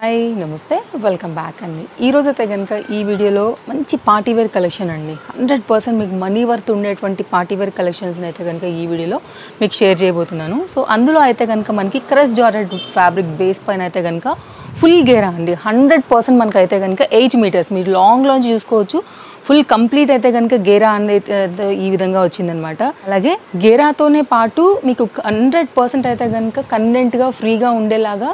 Hi నమస్తే welcome back అండి. ఈరోజు అయితే కనుక ఈ వీడియోలో మంచి పార్టీవేర్ కలెక్షన్ అండి. 100% మీకు మనీ వర్త్ ఉండేటువంటి పార్టీవేర్ కలెక్షన్స్ని అయితే కనుక ఈ వీడియోలో మీకు షేర్ చేయబోతున్నాను. సో అందులో అయితే కనుక మనకి క్రష్ జార్జెట్ ఫ్యాబ్రిక్ బేస్ పైన అయితే కనుక ఫుల్ గేరా అండి. 100% మనకు అయితే కనుక 8 మీటర్స్ మీరు లాంగ్ లాంచ్ చూసుకోవచ్చు. ఫుల్ కంప్లీట్ అయితే కనుక గేరా అనేది ఈ విధంగా వచ్చిందనమాట. అలాగే గేరాతోనే పాటు మీకు 100% అయితే కనుక కన్వీనెంట్గా ఫ్రీగా ఉండేలాగా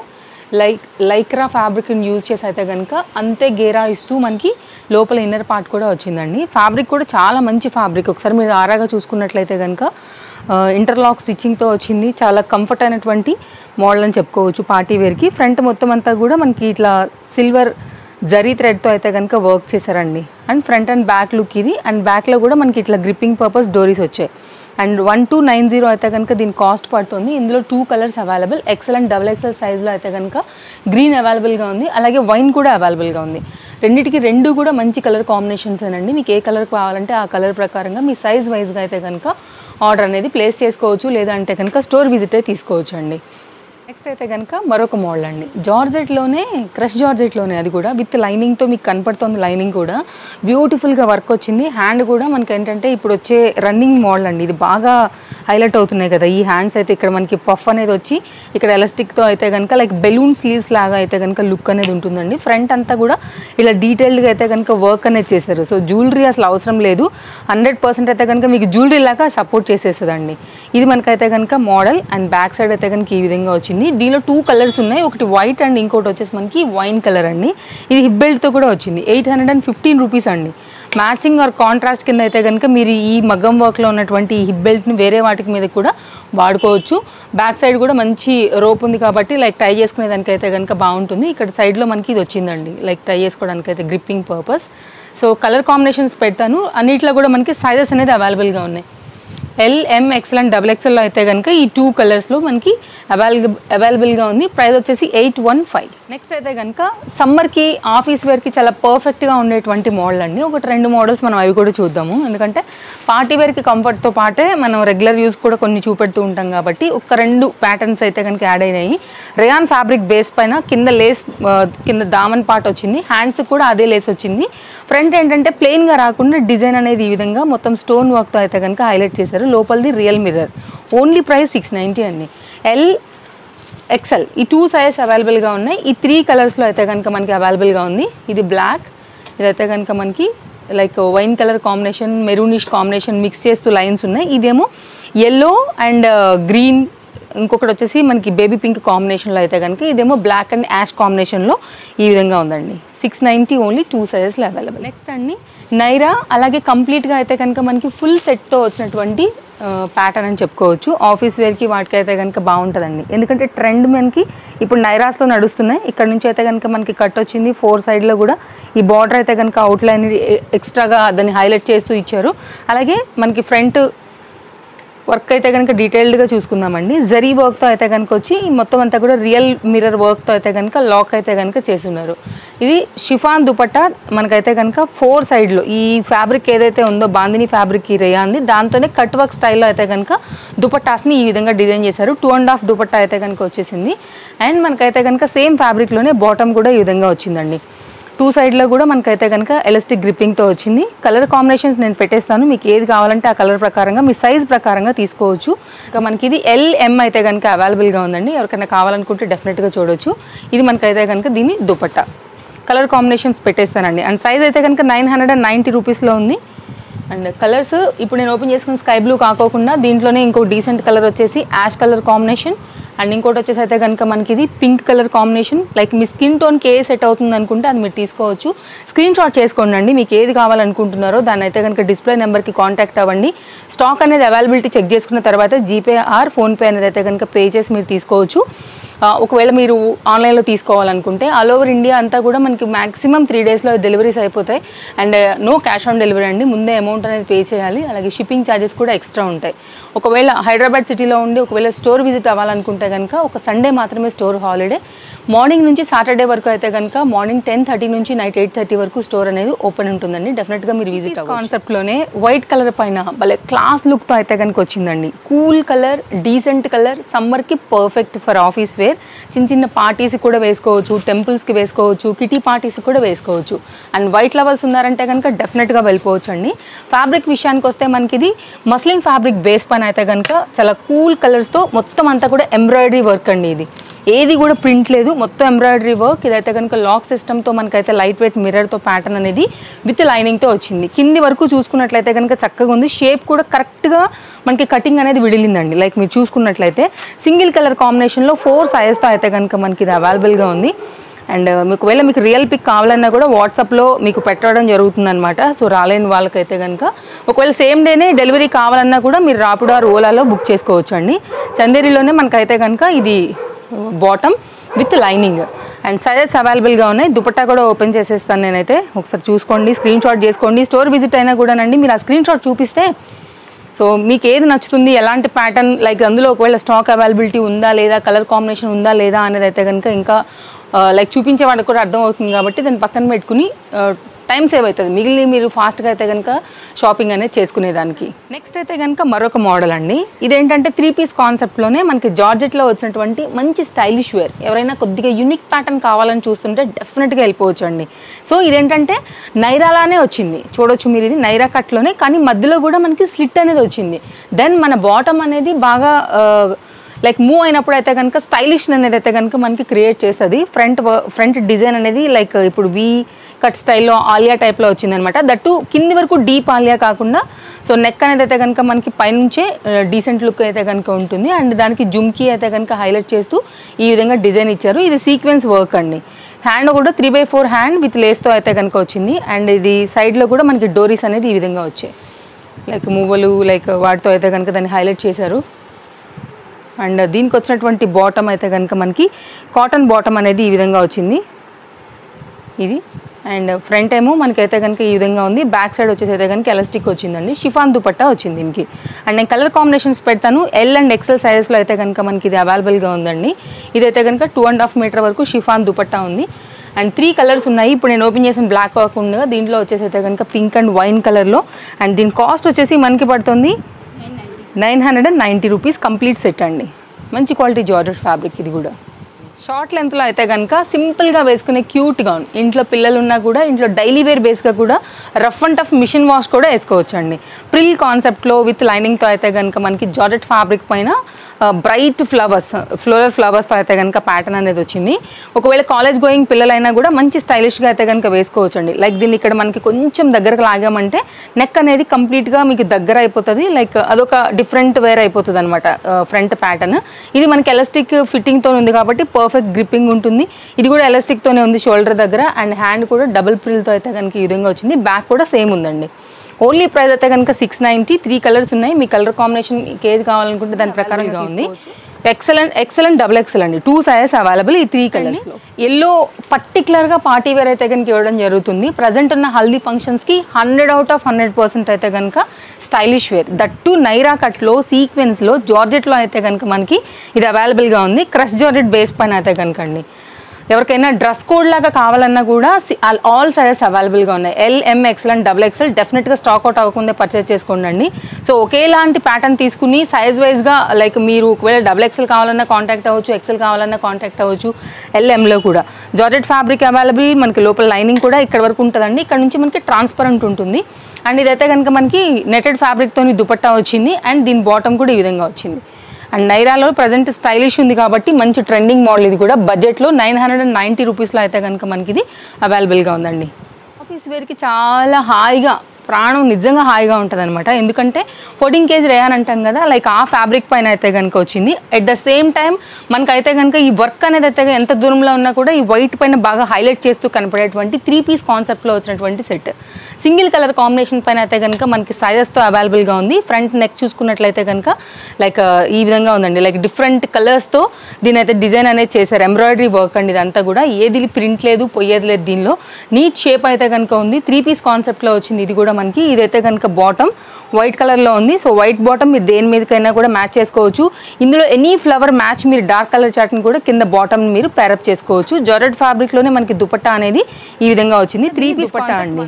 లైక్రా ఫ్యాబ్రిక్ని యూజ్ చేసి అయితే కనుక అంతే గేరా ఇస్తూ మనకి లోపల ఇన్నర్ పార్ట్ కూడా వచ్చిందండి. ఫ్యాబ్రిక్ కూడా చాలా మంచి ఫ్యాబ్రిక్. ఒకసారి మీరు ఆరాగా చూసుకున్నట్లయితే కనుక ఇంటర్లాక్ స్టిచ్చింగ్తో వచ్చింది. చాలా కంఫర్ట్ అయినటువంటి మోడల్ అని చెప్పుకోవచ్చు పార్టీ వేర్కి. ఫ్రంట్ మొత్తం అంతా కూడా మనకి ఇట్లా సిల్వర్ జరీ థ్రెడ్తో అయితే కనుక వర్క్ చేశారండి. And front and back look ఇది. అండ్ బ్యాక్లో కూడా మనకి ఇట్లా గ్రిప్పింగ్ పర్పస్ డోరీస్ వచ్చాయి. అండ్ 1290 అయితే కనుక దీని కాస్ట్ పడుతుంది. ఇందులో 2 colours available. XL and XXL సైజ్లో అయితే కనుక గ్రీన్ అవైలబుల్గా ఉంది. అలాగే వైన్ కూడా అవైలబుల్గా ఉంది. రెండింటికి రెండు కూడా మంచి కలర్ కాంబినేషన్స్ అండి. మీకు ఏ కలర్ కావాలంటే ఆ కలర్ ప్రకారంగా మీ సైజ్ వైజ్గా అయితే కనుక ఆర్డర్ అనేది ప్లేస్ చేసుకోవచ్చు. లేదంటే కనుక స్టోర్ విజిట్ అయితే తీసుకోవచ్చు అండి. నెక్స్ట్ అయితే కనుక మరొక మోడల్ అండి. జార్జెట్లోనే క్రష్ జార్జెట్లోనే అది కూడా విత్ లైనింగ్తో మీకు కనపడుతుంది. లైనింగ్ కూడా బ్యూటిఫుల్గా వర్క్ వచ్చింది. హ్యాండ్ కూడా మనకి ఏంటంటే ఇప్పుడు వచ్చే రన్నింగ్ మోడల్ అండి. ఇది బాగా హైలైట్ అవుతున్నాయి కదా ఈ హ్యాండ్స్ అయితే. ఇక్కడ మనకి పఫ్ అనేది వచ్చి ఇక్కడ ఎలాస్టిక్తో అయితే కనుక లైక్ బెలూన్ స్లీవ్స్ లాగా అయితే కనుక లుక్ అనేది ఉంటుందండి. ఫ్రంట్ అంతా కూడా ఇలా డీటెయిల్డ్గా అయితే కనుక వర్క్ అనేది చేశారు. సో జ్యువెలరీ అసలు అవసరం లేదు. 100% అయితే కనుక మీకు జ్యువెలరీ లాగా సపోర్ట్ చేసేస్తుందండి. ఇది మనకైతే కనుక మోడల్. అండ్ బ్యాక్ సైడ్ అయితే కనుక ఈ విధంగా వచ్చింది. దీనిలో 2 కలర్స్ ఉన్నాయి. ఒకటి వైట్ అండ్ ఇంకోటి వచ్చేసి మనకి వైన్ కలర్ అండి. ఇది హిప్ బెల్ట్తో కూడా వచ్చింది. 815 రూపీస్ అండి. మ్యాచింగ్ ఆర్ కాంట్రాస్ట్ కింద అయితే కనుక మీరు ఈ మగ్గం వర్క్లో ఉన్నటువంటి ఈ హిప్ బెల్ట్ని వేరే వాటికి మీద కూడా వాడుకోవచ్చు. బ్యాక్ సైడ్ కూడా మంచి రోప్ ఉంది కాబట్టి లైక్ టై చేసుకునే దానికైతే కనుక బాగుంటుంది. ఇక్కడ సైడ్లో మనకి ఇది వచ్చిందండి లైక్ టై చేసుకోవడానికి అయితే gripping purpose. So colour combinations పెడతాను. అన్నిట్లో కూడా మనకి సైజెస్ అనేది అవైలబుల్గా ఉన్నాయి. L, M, XL and XXL అయితే కనుక ఈ 2 కలర్స్లో మనకి అవైలబుల్గా ఉంది. ప్రైస్ వచ్చేసి 815. నెక్స్ట్ అయితే కనుక సమ్మర్కి ఆఫీస్ వేర్కి చాలా పర్ఫెక్ట్గా ఉండేటువంటి మోడల్ అండి. ఒకటి 2 మోడల్స్ మనం అవి కూడా చూద్దాము. ఎందుకంటే పార్టీ వేర్కి కంఫర్ట్తో పాటే మనం రెగ్యులర్ యూస్ కూడా కొన్ని చూపెడుతూ ఉంటాం కాబట్టి ఒక 2 ప్యాటర్న్స్ అయితే కనుక యాడ్ అయినాయి. రేయాన్ ఫ్యాబ్రిక్ బేస్ పైన కింద లేస్ కింద దామన్ పార్ట్ వచ్చింది. హ్యాండ్స్ కూడా అదే లేస్ వచ్చింది. ఫ్రంట్ ఏంటంటే ప్లెయిన్గా రాకుండా డిజైన్ అనేది ఈ విధంగా మొత్తం స్టోన్ వర్క్తో అయితే కనుక హైలైట్ చేశారు. లోపలిది రియల్ మిర్రర్. ఓన్లీ ప్రైస్ 690 అండి. L, XL ఈ 2 సైజెస్ అవైలబుల్గా ఉన్నాయి. ఈ 3 కలర్స్లో అయితే కనుక మనకి అవైలబుల్గా ఉంది. ఇది బ్లాక్, ఇదైతే కనుక మనకి like wine colour combination, maroonish combination mix చేస్తూ లైన్స్ ఉన్నాయి. ఇదేమో ఎల్లో అండ్ గ్రీన్, ఇంకొకటి వచ్చేసి మనకి బేబీ పింక్ కాంబినేషన్లో అయితే కనుక ఇదేమో బ్లాక్ అండ్ యాష్ కాంబినేషన్లో ఈ విధంగా ఉందండి. 690 ఓన్లీ 2 సైజెస్లో అవైలబుల్. నెక్స్ట్ అండి నైరా. అలాగే కంప్లీట్గా అయితే కనుక మనకి ఫుల్ సెట్తో వచ్చినటువంటి ప్యాటర్న్ అని చెప్పుకోవచ్చు. ఆఫీస్ వేర్కి వాటికి అయితే కనుక బాగుంటుందండి. ఎందుకంటే ట్రెండ్ మనకి ఇప్పుడు నైరాస్లో నడుస్తున్నాయి. ఇక్కడ నుంచి అయితే కనుక మనకి కట్ వచ్చింది. 4 సైడ్లో కూడా ఈ బార్డర్ అయితే కనుక అవుట్లైన్ ఎక్స్ట్రాగా దాన్ని హైలైట్ చేస్తూ ఇచ్చారు. అలాగే మనకి ఫ్రంట్ వర్క్ అయితే కనుక డీటెయిల్డ్గా చూసుకుందామండి. జరీ వర్క్తో అయితే కనుక వచ్చి మొత్తం అంతా కూడా రియల్ మిర్రర్ వర్క్తో అయితే కనుక లాక్ అయితే కనుక చేస్తున్నారు. ఇది షిఫాన్ దుపట్టా మనకైతే కనుక 4 సైడ్లో ఈ ఫ్యాబ్రిక్ ఏదైతే ఉందో బాందిని ఫ్యాబ్రిక్ ఈ రేయాన్ది దాంతోనే కట్ వర్క్ స్టైల్లో అయితే కనుక దుపట్టాస్ని ఈ విధంగా డిజైన్ చేశారు. 2.5 దుపట్టా అయితే కనుక వచ్చేసింది. అండ్ మనకైతే కనుక సేమ్ ఫ్యాబ్రిక్లోనే బాటమ్ కూడా ఈ విధంగా వచ్చిందండి. 2 సైడ్లో కూడా మనకైతే కనుక ఎలాస్టిక్ గ్రిప్పింగ్తో వచ్చింది. కలర్ కాంబినేషన్స్ నేను పెట్టేస్తాను. మీకు ఏది కావాలంటే ఆ కలర్ ప్రకారంగా మీ సైజ్ ప్రకారంగా తీసుకోవచ్చు. ఇంకా మనకి ఇది L, M అయితే కనుక అవైలబుల్గా ఉందండి. ఎవరికైనా కావాలనుకుంటే డెఫినెట్గా చూడవచ్చు. ఇది మనకైతే కనుక దీని దుపట్టా. కలర్ కాంబినేషన్స్ పెట్టేస్తానండి. అండ్ సైజ్ అయితే కనుక 990 రూపీస్లో ఉంది. అండ్ కలర్స్ ఇప్పుడు నేను ఓపెన్ చేసుకున్న స్కై బ్లూ కాకోకుండా దీంట్లోనే ఇంకో డీసెంట్ కలర్ వచ్చేసి యాష్ కలర్ కాంబినేషన్. అండ్ ఇంకోటి వచ్చేసి అయితే కనుక మనకి ఇది పింక్ కలర్ కాంబినేషన్. లైక్ మీ స్కిన్ టోన్కి ఏ సెట్ అవుతుంది అనుకుంటే అది మీరు తీసుకోవచ్చు. స్క్రీన్ షాట్ చేసుకోండి అండి. మీకు ఏది కావాలనుకుంటున్నారో దాన్ని అయితే కనుక డిస్ప్లే నెంబర్కి కాంటాక్ట్ అవ్వండి. స్టాక్ అనేది అవైలబిలిటీ చెక్ చేసుకున్న తర్వాత జీపే ఆర్ ఫోన్పే అనేది అయితే కనుక పే చేసి మీరు తీసుకోవచ్చు. ఒకవేళ మీరు ఆన్లైన్లో తీసుకోవాలనుకుంటే ఆల్ ఓవర్ ఇండియా అంతా కూడా మనకి మ్యాక్సిమం 3 డేస్లో డెలివరీస్ అయిపోతాయి. And no cash on delivery అండి. ముందే అమౌంట్ అనేది పే చేయాలి. అలాగే షిప్పింగ్ ఛార్జెస్ కూడా ఎక్స్ట్రా ఉంటాయి. ఒకవేళ హైదరాబాద్ సిటీలో ఉండి ఒకవేళ స్టోర్ విజిట్ అవ్వాలనుకుంటే కనుక ఒక సండే మాత్రమే స్టోర్ హాలిడే. మార్నింగ్ నుంచి సాటర్డే వరకు అయితే కనుక మార్నింగ్ 10:30 నుంచి నైట్ 8:30 వరకు స్టోర్ అనేది ఓపెన్ ఉంటుందండి. డెఫినెట్గా మీరు విజిట్ కాన్సెప్ట్లోనే వైట్ కలర్ పైన భలే క్లాస్ లుక్తో అయితే కనుక వచ్చిందండి. కూల్ కలర్, డీసెంట్ కలర్, సమ్మర్కి perfect for office wear. Wear, చిన్న చిన్న పార్టీస్కి కూడా వేసుకోవచ్చు, టెంపుల్స్కి వేసుకోవచ్చు, కిటీ పార్టీస్కి కూడా వేసుకోవచ్చు. అండ్ వైట్ లవర్స్ ఉన్నారంటే కనుక డెఫినెట్గా వెళ్ళిపోవచ్చు అండి. ఫ్యాబ్రిక్ విషయానికి వస్తే మనకి ఇది మస్లిన్ ఫ్యాబ్రిక్ బేస్ పైన అయితే కనుక చాలా కూల్ కలర్స్తో మొత్తం అంతా కూడా ఎంబ్రాయిడరీ వర్క్ అండి. ఇది ఏది కూడా ప్రింట్ లేదు, మొత్తం ఎంబ్రాయిడరీ వర్క్. ఇదైతే కనుక లాక్ సిస్టమ్తో మనకైతే లైట్ వెయిట్ మిర్రర్తో ప్యాటర్న్ అనేది విత్ లైనింగ్తో వచ్చింది. కింది వరకు చూసుకున్నట్లయితే కనుక చక్కగా ఉంది. షేప్ కూడా కరెక్ట్గా మనకి కటింగ్ అనేది విడిలిందండి. లైక్ మీరు చూసుకున్నట్లయితే సింగిల్ కలర్ కాంబినేషన్లో 4 సైజెస్తో అయితే కనుక మనకి ఇది అవైలబుల్గా ఉంది. అండ్ ఒకవేళ మీకు రియల్ పిక్ కావాలన్నా కూడా వాట్సాప్లో మీకు పెట్టడం జరుగుతుందన్నమాట. సో రాలేని వాళ్ళకైతే కనుక ఒకవేళ సేమ్ డేనే డెలివరీ కావాలన్నా కూడా మీరు రాపిడో ఆర్ ఓలాలో బుక్ చేసుకోవచ్చు అండి. చందేరిలోనే మనకైతే కనుక ఇది bottom with lining and sizes అవైలబుల్గా ఉన్నాయి. దుపట్టా కూడా ఓపెన్ చేసేస్తాను నేనైతే, ఒకసారి చూసుకోండి, స్క్రీన్ షాట్ చేసుకోండి. స్టోర్ విజిట్ అయినా కూడానండి మీరు ఆ స్క్రీన్ షాట్ చూపిస్తే సో మీకు ఏది నచ్చుతుంది, ఎలాంటి ప్యాటర్న్, లైక్ అందులో ఒకవేళ స్టాక్ అవైలబిలిటీ ఉందా లేదా, కలర్ కాంబినేషన్ ఉందా లేదా అనేది అయితే కనుక ఇంకా లైక్ చూపించే వాళ్ళకి కూడా అర్థం అవుతుంది. కాబట్టి దాన్ని పక్కన పెట్టుకుని టైం సేవ్ అవుతుంది, మిగిలిన మీరు ఫాస్ట్గా అయితే కనుక షాపింగ్ అనేది చేసుకునేదానికి. నెక్స్ట్ అయితే కనుక మరొక మోడల్ అండి. ఇదేంటంటే 3 పీస్ కాన్సెప్ట్లోనే మనకి జార్జెట్లో వచ్చినటువంటి మంచి స్టైలిష్ వేర్. ఎవరైనా కొద్దిగా యూనిక్ ప్యాటర్న్ కావాలని చూస్తుంటే డెఫినెట్గా వెళ్ళిపోవచ్చు అండి. సో ఇదేంటంటే నైరాలానే వచ్చింది, చూడొచ్చు మీరు, ఇది నైరా కట్లోనే, కానీ మధ్యలో కూడా మనకి స్లిట్ అనేది వచ్చింది. దెన్ మన బాటమ్ అనేది బాగా లైక్ మూవ్ అయినప్పుడు అయితే కనుక స్టైలిష్ అనేది అయితే కనుక మనకి క్రియేట్ చేస్తుంది. ఫ్రంట్ డిజైన్ అనేది లైక్ ఇప్పుడు వీ కట్ స్టైల్లో ఆలియా టైప్లో వచ్చిందనమాట. దట్టు కింది వరకు డీప్ ఆలియా కాకుండా సో నెక్ అనేది అయితే కనుక మనకి పైనుంచే డీసెంట్ లుక్ అయితే కనుక ఉంటుంది. అండ్ దానికి జుమ్కీ అయితే కనుక హైలైట్ చేస్తూ ఈ విధంగా డిజైన్ ఇచ్చారు. ఇది సీక్వెన్స్ వర్క్ అండి. హ్యాండ్ కూడా 3/4 హ్యాండ్ విత్ లేస్తో అయితే కనుక వచ్చింది. అండ్ ఇది సైడ్లో కూడా మనకి డోరీస్ అనేది ఈ విధంగా వచ్చాయి, లైక్ మువ్వలు లైక్ వాటితో అయితే కనుక దాన్ని హైలైట్ చేశారు. అండ్ దీనికి వచ్చినటువంటి బాటమ్ అయితే కనుక మనకి కాటన్ బాటమ్ అనేది ఈ విధంగా వచ్చింది ఇది. అండ్ ఫ్రంట్ ఏమో మనకైతే కనుక ఈ విధంగా ఉంది. బ్యాక్ సైడ్ వచ్చేసి అయితే కనుక ఎలాస్టిక్ వచ్చిందండి. షిఫాన్ దుపట్టా వచ్చింది దీనికి. అండ్ నేను కలర్ కాంబినేషన్స్ పెడతాను. ఎల్ అండ్ ఎక్సెల్ సైజెస్లో అయితే కనుక మనకి ఇది అవైలబుల్గా ఉందండి. ఇదైతే కనుక 2.5 మీటర్ వరకు షిఫాన్ దుపట్టా ఉంది. అండ్ 3 కలర్స్ ఉన్నాయి. ఇప్పుడు నేను ఓపెన్ చేసిన బ్లాక్ కాకుండా దీంట్లో వచ్చేసి అయితే కనుక పింక్ అండ్ వైన్ కలర్లో. అండ్ దీని కాస్ట్ వచ్చేసి మనకి పడుతుంది 990 రూపీస్ కంప్లీట్ సెట్ అండి. మంచి క్వాలిటీ జార్జెట్ ఫ్యాబ్రిక్. ఇది కూడా షార్ట్ లెంత్లో అయితే కనుక సింపుల్గా వేసుకునే క్యూట్ గౌన్, ఇంట్లో పిల్లలు ఉన్నా కూడా ఇంట్లో డైలీ వేర్ బేస్గా కూడా rough and tough machine wash కూడా వేసుకోవచ్చు అండి. ప్రిల్ కాన్సెప్ట్లో విత్ లైనింగ్తో అయితే కనుక మనకి జార్జెట్ ఫ్యాబ్రిక్ పైన బ్రైట్ ఫ్లోరల్ ఫ్లవర్స్తో అయితే కనుక ప్యాటర్న్ అనేది వచ్చింది. ఒకవేళ కాలేజ్ గోయింగ్ పిల్లలైనా కూడా మంచి స్టైలిష్గా అయితే కనుక వేసుకోవచ్చు అండి. లైక్ దీన్ని ఇక్కడ మనకి కొంచెం దగ్గరకు లాగామంటే నెక్ అనేది కంప్లీట్గా మీకు దగ్గర అయిపోతుంది. లైక్ అదొక డిఫరెంట్ వేర్ అయిపోతుంది అనమాట ఫ్రంట్ ప్యాటర్న్. ఇది మనకి ఎలాస్టిక్ ఫిట్టింగ్తో ఉంది కాబట్టి పర్ఫెక్ట్ గ్రిప్పింగ్ ఉంటుంది. ఇది కూడా ఎలాస్టిక్తోనే ఉంది షోల్డర్ దగ్గర. అండ్ హ్యాండ్ కూడా డబుల్ ప్రిల్తో అయితే కనుక ఈ విధంగా వచ్చింది. బ్యాక్ కూడా సేమ్ ఉందండి. ఓన్లీ ప్రైస్ అయితే కనుక 690. 3 కలర్స్ ఉన్నాయి. మీ కలర్ కాంబినేషన్ ఏది కావాలనుకుంటే దాని ప్రకారంగా ఉంది. ఎక్సెల్ డబుల్ ఎక్సెల్ అండి. 2 సైజెస్ అవైలబుల్ ఈ 3 కలర్స్లో. ఎల్లో పర్టికులర్గా పార్టీ వేర్ అయితే కనుక ఇవ్వడం జరుగుతుంది. ప్రజెంట్ ఉన్న హల్దీ ఫంక్షన్స్కి 100/100% అయితే కనుక స్టైలిష్ వేర్. దట్టు నైరా కట్లో సీక్వెన్స్లో జార్జెట్లో అయితే కనుక మనకి ఇది అవైలబుల్గా ఉంది. క్రష్ జార్జెట్ బేస్ పైన అయితే కనుక అండి. ఎవరికైనా డ్రెస్ కోడ్ లాగా కావాలన్నా కూడా ఆల్ సైజెస్ అవైలబుల్గా ఉన్నాయి. L, M, XL and double XL. డెఫినెట్గా స్టాక్ అవుట్ అవ్వకుండా పర్చేస్ చేసుకోండి. సో ఒకేలాంటి ప్యాటర్న్ తీసుకుని సైజ్ వైజ్గా లైక్ మీరు ఒకవేళ డబుల్ ఎక్సెల్ కావాలన్నా కాంటాక్ట్ అవ్వచ్చు, ఎక్సెల్ కావాలన్నా కాంటాక్ట్ అవ్వచ్చు. ఎల్ఎంలో కూడా జార్జెట్ ఫ్యాబ్రిక్ అవైలబుల్. మనకి లోపల లైనింగ్ కూడా ఇక్కడ వరకు ఉంటుందండి. ఇక్కడ నుంచి మనకి ట్రాన్స్పరెంట్ ఉంటుంది. అండ్ ఇదైతే కనుక మనకి నెటెడ్ ఫ్యాబ్రిక్తో దుపట్టా వచ్చింది. అండ్ దీని బాటమ్ కూడా ఈ విధంగా వచ్చింది. అండ్ నైరాలో ప్రజెంట్ స్టైలిష్ ఉంది కాబట్టి మంచి ట్రెండింగ్ మోడల్. ఇది కూడా బడ్జెట్లో 990 రూపీస్లో అయితే కనుక మనకి ఇది అవైలబుల్గా ఉందండి. ఆఫీస్ వేర్కి చాలా హాయిగా ప్రాణం నిజంగా హాయిగా ఉంటుంది అనమాట. ఎందుకంటే 14 kg రేయాన్ అంటాం కదా, లైక్ ఆ ఫ్యాబ్రిక్ పైన అయితే కనుక వచ్చింది. ఎట్ ద సేమ్ టైం మనకైతే కనుక ఈ వర్క్ అనేది అయితే ఎంత దూరంలో ఉన్నా కూడా ఈ వైట్ పైన బాగా హైలైట్ చేస్తూ కనపడేటువంటి 3 పీస్ కాన్సెప్ట్లో వచ్చినటువంటి సెట్. సింగిల్ కలర్ కాంబినేషన్ పైన అయితే కనుక మనకి సైజెస్తో అవైలబుల్గా ఉంది. ఫ్రంట్ నెక్ చూసుకున్నట్లయితే కనుక లైక్ ఈ విధంగా ఉందండి. లైక్ డిఫరెంట్ కలర్స్తో దీని అయితే డిజైన్ అనేది చేశారు. ఎంబ్రాయిడరీ వర్క్ అండి ఇదంతా కూడా. ఏది ప్రింట్ లేదు, పొయ్యేది లేదు. దీనిలో నీట్ షేప్ అయితే కనుక ఉంది. 3 పీస్ కాన్సెప్ట్లో వచ్చింది ఇది కూడా మనకి. ఇదైతే కనుక బాటమ్ వైట్ కలర్లో ఉంది. సో వైట్ బాటమ్ మీరు దేని మీదకైనా కూడా మ్యాచ్ చేసుకోవచ్చు. ఇందులో ఎనీ ఫ్లవర్ మ్యాచ్ మీరు డార్క్ కలర్ చాట్ని కూడా కింద బాటమ్ మీరు పేరప్ చేసుకోవచ్చు. జార్జెట్ ఫ్యాబ్రిక్లోనే మనకి దుపట్టా అనేది ఈ విధంగా వచ్చింది. 3 పీస్ దుపట్టా అండి.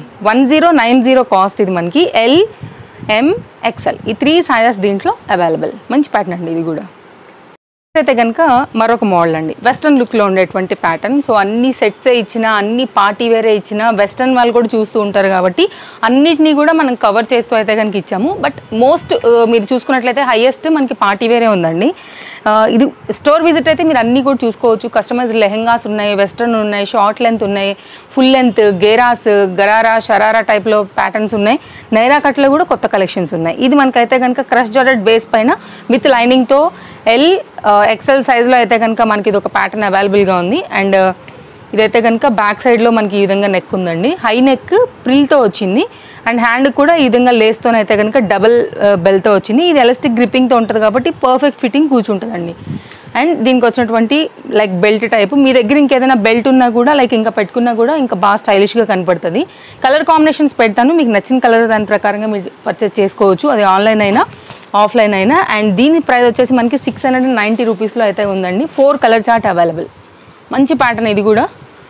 1090 కాస్ట్. ఇది మనకి ఎల్, ఎం, ఎక్సెల్ ఈ 3 సైజెస్ దీంట్లో అవైలబుల్. మంచి ప్యాటర్న్ అండి ఇది కూడా. అయితే కనుక మరొక మోడల్ అండి, వెస్ట్రన్ లుక్లో ఉండేటువంటి ప్యాటర్న్. సో అన్ని సెట్సే ఇచ్చినా, అన్ని పార్టీ వేరే ఇచ్చినా, వెస్ట్రన్ వాళ్ళు కూడా చూస్తూ ఉంటారు కాబట్టి అన్నిటినీ కూడా మనం కవర్ చేస్తూ అయితే కనుక ఇచ్చాము. బట్ మోస్ట్ మీరు చూసుకున్నట్లయితే హైయెస్ట్ మనకి పార్టీ వేరే ఉందండి. ఇది స్టోర్ విజిట్ అయితే మీరు అన్నీ కూడా చూసుకోవచ్చు. కస్టమైజ్డ్ లెహెంగాస్ ఉన్నాయి, వెస్ట్రన్ ఉన్నాయి, షార్ట్ లెంత్ ఉన్నాయి, ఫుల్ లెంత్, గేరాస్, గరారా, షరారా టైప్లో ప్యాటర్న్స్ ఉన్నాయి. నైరా కట్లో కూడా కొత్త కలెక్షన్స్ ఉన్నాయి. ఇది మనకైతే కనుక క్రష్ జార్జెట్ బేస్ పైన విత్ లైనింగ్తో ఎల్ ఎక్సెల్ సైజ్లో అయితే కనుక మనకి ఇది ఒక ప్యాటర్న్ అవైలబుల్గా ఉంది. అండ్ ఇదైతే కనుక బ్యాక్ సైడ్లో మనకి ఈ విధంగా నెక్ ఉందండి, హై నెక్ ప్రిల్తో వచ్చింది. అండ్ హ్యాండ్ కూడా ఈ విధంగా లేస్తోనైతే కనుక డబల్ బెల్ట్తో వచ్చింది. ఇది ఎలాస్టిక్ గ్రిప్పింగ్తో ఉంటుంది కాబట్టి పర్ఫెక్ట్ ఫిట్టింగ్ కూర్చుంటుందండి. అండ్ దీనికి వచ్చినటువంటి లైక్ బెల్ట్ టైప్, మీ దగ్గర ఇంకేదైనా బెల్ట్ ఉన్నా కూడా లైక్ ఇంకా పెట్టుకున్నా కూడా ఇంకా బాగా స్టైలిష్గా కనపడుతుంది. కలర్ కాంబినేషన్స్ పెడతాను, మీకు నచ్చిన కలర్ దాని ప్రకారంగా మీరు పర్చేస్ చేసుకోవచ్చు, అది ఆన్లైన్ అయినా ఆఫ్లైన్ అయినా. అండ్ దీని ప్రైస్ వచ్చేసి మనకి 690 రూపీస్లో అయితే ఉందండి. 4 కలర్ చార్ట్ అవైలబుల్. మంచి ప్యాటర్న్ ఇది కూడా.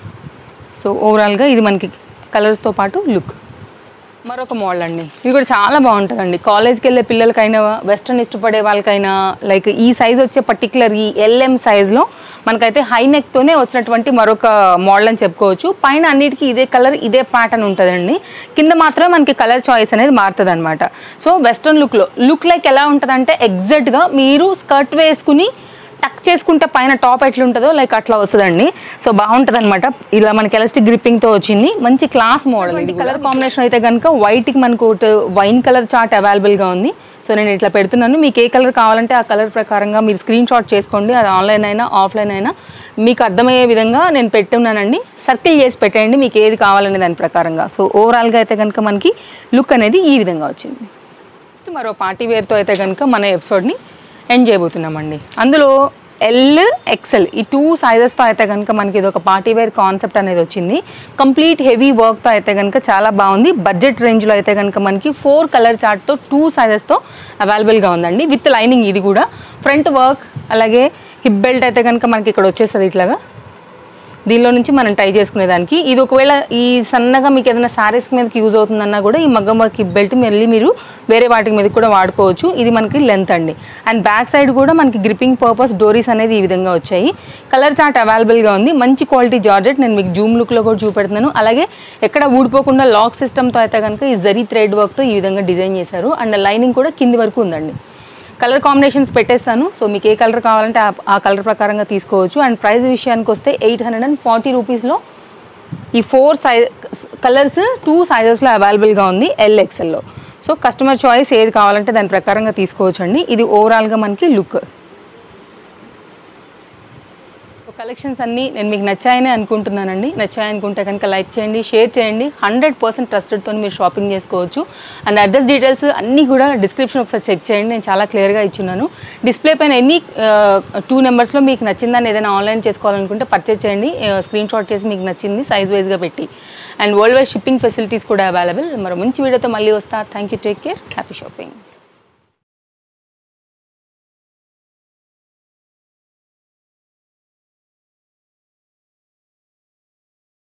సో ఓవరాల్గా ఇది మనకి కలర్స్తో పాటు లుక్. మరొక మోడల్ అండి, ఇది కూడా చాలా బాగుంటుందండి. కాలేజ్కి వెళ్ళే పిల్లలకైనా, వెస్ట్రన్ ఇష్టపడే వాళ్ళకైనా, లైక్ ఈ సైజ్ వచ్చే పర్టికులర్ ఈ LM సైజ్లో మనకైతే హై నెక్తోనే వచ్చినటువంటి మరొక మోడల్ అని చెప్పుకోవచ్చు. పైన అన్నిటికీ ఇదే కలర్, ఇదే ప్యాటర్న్ ఉంటుందండి. కింద మాత్రమే మనకి కలర్ చాయిస్ అనేది మారుతుంది అనమాట. సో వెస్ట్రన్ లుక్ లైక్ ఎలా ఉంటుందంటే ఎగ్జాక్ట్గా మీరు స్కర్ట్ వేసుకుని టక్ చేసుకుంటే పైన టాప్ ఎట్లుంటుందో లైక్ అట్లా వస్తుందండి. సో బాగుంటుంది అనమాట. ఇలా మనకి ఎలాస్టిక్ గ్రిప్పింగ్తో వచ్చింది, మంచి క్లాస్ మోడల్. ఇది కలర్ కాంబినేషన్ అయితే కనుక వైట్కి మనకు వైన్ కలర్ చార్ట్ అవైలబుల్గా ఉంది. సో నేను ఇట్లా పెడుతున్నాను, మీకు ఏ కలర్ కావాలంటే ఆ కలర్ ప్రకారంగా మీరు స్క్రీన్ షాట్ చేసుకోండి. అది ఆన్లైన్ అయినా ఆఫ్లైన్ అయినా మీకు అర్థమయ్యే విధంగా నేను పెట్టున్నానండి. సర్కిల్ చేసి పెట్టండి మీకు ఏది కావాలనే దాని ప్రకారంగా. సో ఓవరాల్గా అయితే కనుక మనకి లుక్ అనేది ఈ విధంగా వచ్చింది. నెక్స్ట్ మరో పార్టీ వేర్తో అయితే కనుక మన ఎపిసోడ్ని ఎండ్ చేయబోతున్నామండి. అందులో ఎల్ ఎక్సెల్ ఈ 2 సైజెస్తో అయితే కనుక మనకి ఇది ఒక పార్టీ వేర్ కాన్సెప్ట్ అనేది వచ్చింది. కంప్లీట్ హెవీ వర్క్తో అయితే కనుక చాలా బాగుంది. బడ్జెట్ రేంజ్లో అయితే కనుక మనకి 4 కలర్ చార్ట్తో 2 సైజెస్తో అవైలబుల్గా ఉందండి. విత్ లైనింగ్ ఇది కూడా. ఫ్రంట్ వర్క్ అలాగే హిప్ బెల్ట్ అయితే కనుక మనకి ఇక్కడ వచ్చేస్తుంది ఇట్లాగా. దీనిలో నుంచి మనం టై చేసుకునేదానికి ఇది ఒకవేళ ఈ సన్నగా మీకు ఏదైనా శారీస్ మీదకి యూజ్ అవుతుందన్నా కూడా ఈ మగ్గం వర్క్ హిప్ బెల్ట్ మళ్ళీ మీరు వేరే వాటి మీద కూడా వాడుకోవచ్చు. ఇది మనకి లెంత్ అండి. అండ్ బ్యాక్ సైడ్ కూడా మనకి గ్రిప్పింగ్ పర్పస్ డోరీస్ అనేది ఈ విధంగా వచ్చాయి. కలర్ చార్ట్ అవైలబుల్గా ఉంది. మంచి క్వాలిటీ జార్జెట్. నేను మీకు జూమ్ లుక్లో కూడా చూపెడుతున్నాను. అలాగే ఎక్కడ ఊడిపోకుండా లాక్ సిస్టమ్తో అయితే కనుక ఈ జరీ థ్రెడ్ వర్క్తో ఈ విధంగా డిజైన్ చేశారు. అండ్ లైనింగ్ కూడా కింది వరకు ఉందండి. కలర్ కాంబినేషన్స్ పెట్టేస్తాను. సో మీకు ఏ కలర్ కావాలంటే ఆ కలర్ ప్రకారంగా తీసుకోవచ్చు. అండ్ ప్రైస్ విషయానికి వస్తే 840 రూపీస్లో ఈ 4 కలర్స్ 2 సైజెస్లో అవైలబుల్గా ఉంది LXL లో. సో కస్టమర్ చాయిస్ ఏది కావాలంటే దాని ప్రకారంగా తీసుకోవచ్చు అండి. ఇది ఓవరాల్గా మనకి లుక్. కలెక్షన్స్ అన్నీ నేను మీకు నచ్చాయని అనుకుంటున్నానండి. నచ్చాయనుకుంటే కనుక లైక్ చేయండి, షేర్ చేయండి. 100% ట్రస్టెడ్తో మీరు షాపింగ్ చేసుకోవచ్చు. అండ్ అడ్రస్ డీటెయిల్స్ అన్నీ కూడా డిస్క్రిప్షన్ ఒకసారి చెక్ చేయండి, నేను చాలా క్లియర్గా ఇచ్చున్నాను. డిస్ప్లే పైన ఎన్ని 2 నెంబర్స్లో మీకు నచ్చిందని ఏదైనా ఆన్లైన్ చేసుకోవాలనుకుంటే పర్చేజ్ చేయండి. స్క్రీన్ షాట్ చేసి మీకు నచ్చింది సైజ్ వైజ్గా పెట్టి. And world wide shipping facilities కూడా అవైలబుల్. మరో మంచి వీడియోతో మళ్ళీ వస్తా. Thank you, take care, happy shopping.